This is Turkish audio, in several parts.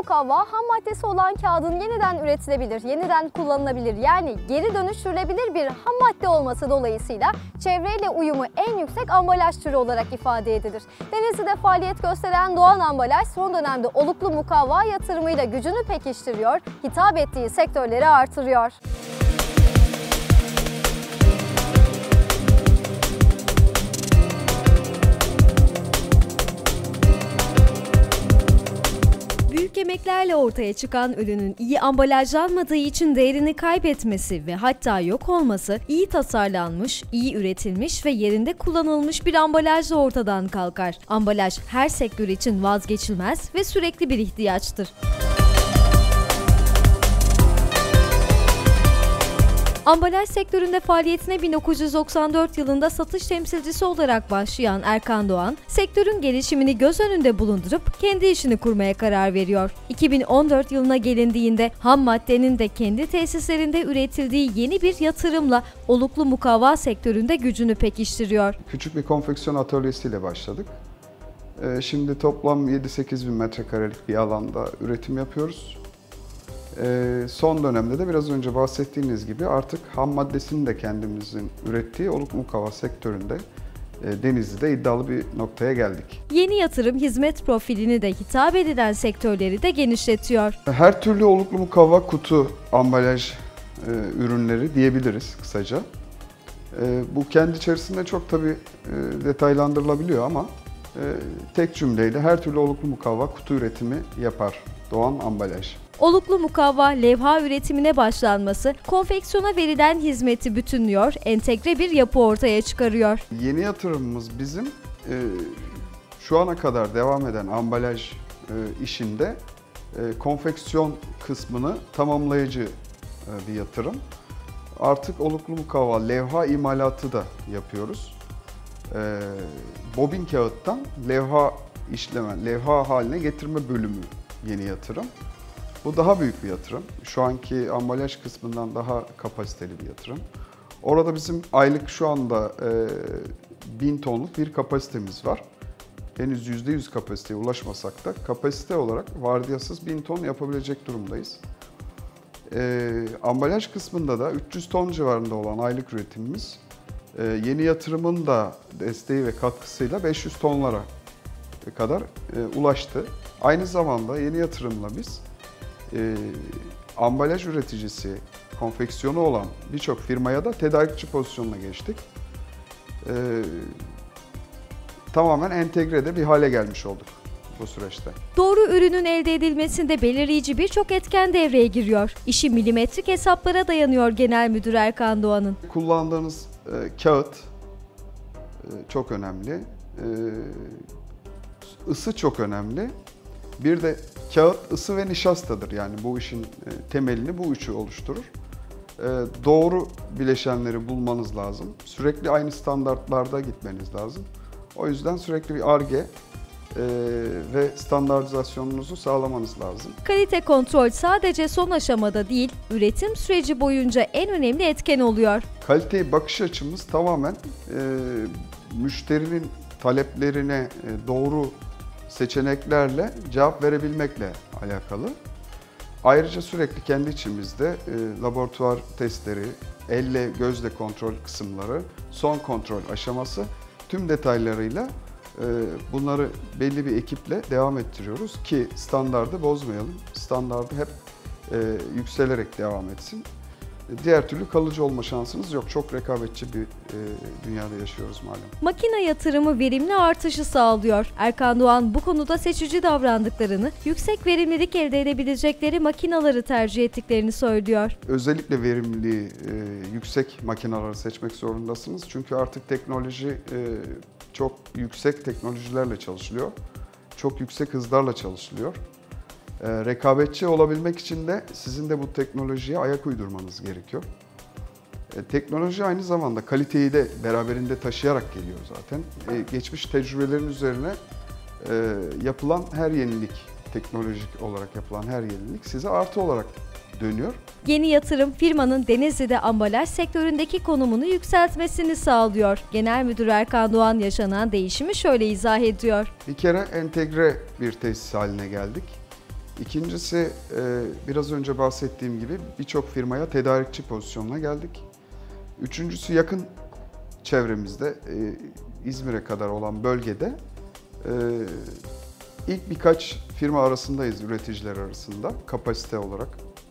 mukavva ham maddesi olan kağıdın yeniden üretilebilir, yeniden kullanılabilir yani geri dönüştürülebilir bir ham madde olması dolayısıyla çevreyle uyumu en yüksek ambalaj türü olarak ifade edilir. Denizli'de faaliyet gösteren Doğan Ambalaj son dönemde oluklu mukavva yatırımıyla gücünü pekiştiriyor, hitap ettiği sektörleri artırıyor. Büyük emeklerle ortaya çıkan ürünün iyi ambalajlanmadığı için değerini kaybetmesi ve hatta yok olması, iyi tasarlanmış, iyi üretilmiş ve yerinde kullanılmış bir ambalajla ortadan kalkar. Ambalaj her sektör için vazgeçilmez ve sürekli bir ihtiyaçtır. Ambalaj sektöründe faaliyetine 1994 yılında satış temsilcisi olarak başlayan Erkan Doğan, sektörün gelişimini göz önünde bulundurup kendi işini kurmaya karar veriyor. 2014 yılına gelindiğinde ham maddenin de kendi tesislerinde üretildiği yeni bir yatırımla oluklu mukavva sektöründe gücünü pekiştiriyor. Küçük bir konfeksiyon atölyesiyle başladık. Şimdi toplam 7-8 bin metrekarelik bir alanda üretim yapıyoruz. Son dönemde de biraz önce bahsettiğiniz gibi artık ham maddesini de kendimizin ürettiği oluklu mukavva sektöründe Denizli'de iddialı bir noktaya geldik. Yeni yatırım hizmet profilini de hitap edilen sektörleri de genişletiyor. Her türlü oluklu mukavva kutu, ambalaj ürünleri diyebiliriz kısaca. Bu kendi içerisinde çok tabii detaylandırılabiliyor ama tek cümleyle her türlü oluklu mukavva kutu üretimi yapar Doğan Ambalaj. Oluklu mukavva levha üretimine başlanması, konfeksiyona verilen hizmeti bütünlüyor, entegre bir yapı ortaya çıkarıyor. Yeni yatırımımız bizim şu ana kadar devam eden ambalaj işinde konfeksiyon kısmını tamamlayıcı bir yatırım. Artık oluklu mukavva levha imalatı da yapıyoruz. Bobin kağıttan levha işleme, levha haline getirme bölümü yeni yatırım. Bu daha büyük bir yatırım. Şu anki ambalaj kısmından daha kapasiteli bir yatırım. Orada bizim aylık şu anda 1000 tonluk bir kapasitemiz var. Henüz %100 kapasiteye ulaşmasak da kapasite olarak vardiyasız 1000 ton yapabilecek durumdayız. Ambalaj kısmında da 300 ton civarında olan aylık üretimimiz yeni yatırımın da desteği ve katkısıyla 500 tonlara kadar ulaştı. Aynı zamanda yeni yatırımla biz ambalaj üreticisi, konfeksiyonu olan birçok firmaya da tedarikçi pozisyonuna geçtik. Tamamen entegrede bir hale gelmiş olduk bu süreçte. Doğru ürünün elde edilmesinde belirleyici birçok etken devreye giriyor. İşi milimetrik hesaplara dayanıyor Genel Müdür Erkan Doğan'ın. Kullandığınız kağıt çok önemli, ısı çok önemli. Bir de kağıt, ısı ve nişastadır. Yani bu işin temelini bu üçü oluşturur. Doğru bileşenleri bulmanız lazım. Sürekli aynı standartlarda gitmeniz lazım. O yüzden sürekli bir Ar-Ge ve standartizasyonunuzu sağlamanız lazım. Kalite kontrol sadece son aşamada değil, üretim süreci boyunca en önemli etken oluyor. Kaliteye bakış açımız tamamen müşterinin taleplerine doğru seçeneklerle cevap verebilmekle alakalı. Ayrıca sürekli kendi içimizde laboratuvar testleri, elle gözle kontrol kısımları, son kontrol aşaması tüm detaylarıyla bunları belli bir ekiple devam ettiriyoruz ki standardı bozmayalım. Standardı hep yükselerek devam etsin. Diğer türlü kalıcı olma şansınız yok. Çok rekabetçi bir dünyada yaşıyoruz malum. Makine yatırımı verimli artışı sağlıyor. Erkan Doğan bu konuda seçici davrandıklarını, yüksek verimlilik elde edebilecekleri makineleri tercih ettiklerini söylüyor. Özellikle verimli, yüksek makineleri seçmek zorundasınız. Çünkü artık teknoloji çok yüksek teknolojilerle çalışılıyor. Çok yüksek hızlarla çalışılıyor. Rekabetçi olabilmek için de sizin de bu teknolojiye ayak uydurmanız gerekiyor. Teknoloji aynı zamanda kaliteyi de beraberinde taşıyarak geliyor zaten. Geçmiş tecrübelerin üzerine yapılan her yenilik, teknolojik olarak yapılan her yenilik size artı olarak dönüyor. Yeni yatırım firmanın Denizli'de ambalaj sektöründeki konumunu yükseltmesini sağlıyor. Genel Müdür Erkan Doğan yaşanan değişimi şöyle izah ediyor. Bir kere entegre bir tesis haline geldik. İkincisi, biraz önce bahsettiğim gibi birçok firmaya tedarikçi pozisyonuna geldik. Üçüncüsü, yakın çevremizde, İzmir'e kadar olan bölgede ilk birkaç firma arasındayız, üreticiler arasında kapasite olarak.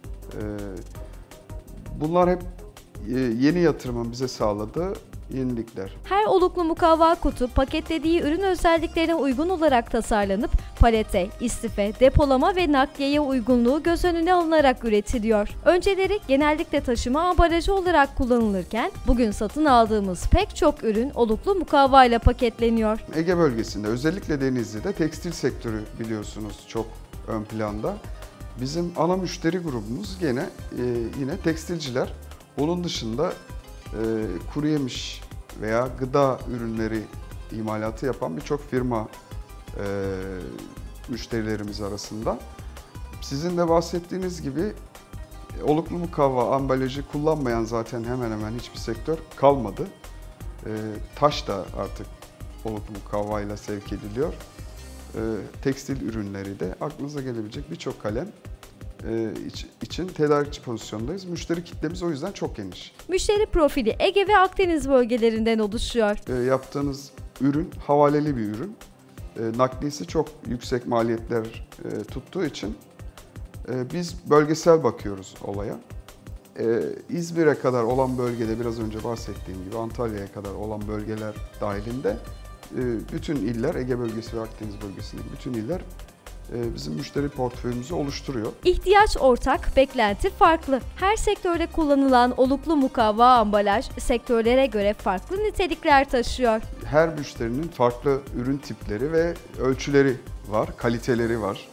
Bunlar hep yeni yatırımın bize sağladığı yenilikler. Her oluklu mukavva kutu paketlediği ürün özelliklerine uygun olarak tasarlanıp palete, istife, depolama ve nakliyeye uygunluğu göz önüne alınarak üretiliyor. Önceleri genellikle taşıma ambalajı olarak kullanılırken bugün satın aldığımız pek çok ürün oluklu mukavva ile paketleniyor. Ege bölgesinde, özellikle Denizli'de tekstil sektörü biliyorsunuz çok ön planda. Bizim ana müşteri grubumuz yine tekstilciler. Onun dışında kuru yemiş veya gıda ürünleri imalatı yapan birçok firma müşterilerimiz arasında. Sizin de bahsettiğiniz gibi oluklu mukavva ambalajı kullanmayan zaten hemen hemen hiçbir sektör kalmadı. Taş da artık oluklu mukavva ile sevk ediliyor. Tekstil ürünleri de aklınıza gelebilecek birçok kalem için tedarikçi pozisyondayız. Müşteri kitlemiz o yüzden çok geniş. Müşteri profili Ege ve Akdeniz bölgelerinden oluşuyor. Yaptığınız ürün havaleli bir ürün. Nakliyesi çok yüksek maliyetler tuttuğu için biz bölgesel bakıyoruz olaya. İzmir'e kadar olan bölgede, biraz önce bahsettiğim gibi Antalya'ya kadar olan bölgeler dahilinde bütün iller, Ege bölgesi ve Akdeniz bölgesindeki bütün iller bizim müşteri portföyümüzü oluşturuyor. İhtiyaç ortak, beklenti farklı. Her sektörde kullanılan oluklu mukavva ambalaj sektörlere göre farklı nitelikler taşıyor. Her müşterinin farklı ürün tipleri ve ölçüleri var, kaliteleri var.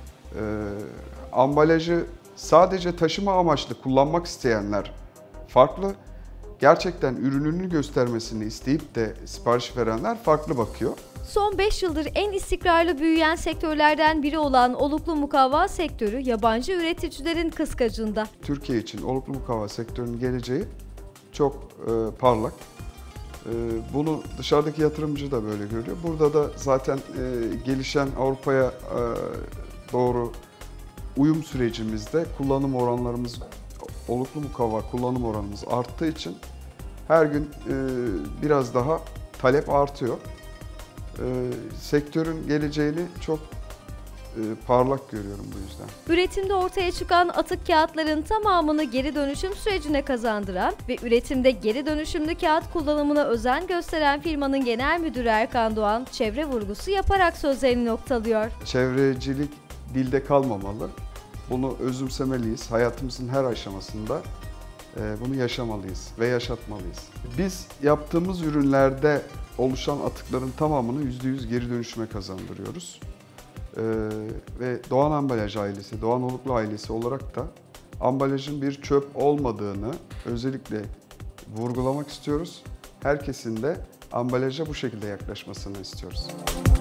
Ambalajı sadece taşıma amaçlı kullanmak isteyenler farklı. Gerçekten ürününü göstermesini isteyip de sipariş verenler farklı bakıyor. Son 5 yıldır en istikrarlı büyüyen sektörlerden biri olan oluklu mukavva sektörü yabancı üreticilerin kıskacında. Türkiye için oluklu mukavva sektörünün geleceği çok parlak. Bunu dışarıdaki yatırımcı da böyle görüyor. Burada da zaten gelişen Avrupa'ya doğru uyum sürecimizde kullanım oranlarımız, oluklu mukavva kullanım oranımız arttığı için her gün biraz daha talep artıyor. Sektörün geleceğini çok parlak görüyorum bu yüzden. Üretimde ortaya çıkan atık kağıtların tamamını geri dönüşüm sürecine kazandıran ve üretimde geri dönüşümlü kağıt kullanımına özen gösteren firmanın genel müdürü Erkan Doğan, çevre vurgusu yaparak sözlerini noktalıyor. Çevrecilik dilde kalmamalı. Bunu özümsemeliyiz. Hayatımızın her aşamasında bunu yaşamalıyız ve yaşatmalıyız. Biz yaptığımız ürünlerde oluşan atıkların tamamını %100 geri dönüşüme kazandırıyoruz. Ve Doğan Ambalaj ailesi, Doğan Oluklu ailesi olarak da ambalajın bir çöp olmadığını özellikle vurgulamak istiyoruz. Herkesin de ambalaja bu şekilde yaklaşmasını istiyoruz.